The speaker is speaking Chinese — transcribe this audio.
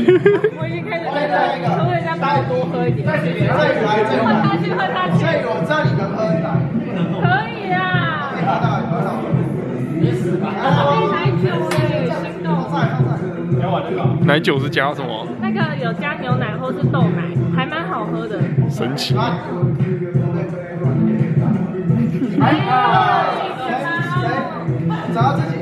我已经开始觉得，可不可以再帮我多喝一点？换他去，换他去。 所以我知道你们喝奶， 可以啊。奶酒嘞，心动。 奶酒是加什么？ 那个有加牛奶或是豆奶，还蛮好喝的。 神奇。 找到自己。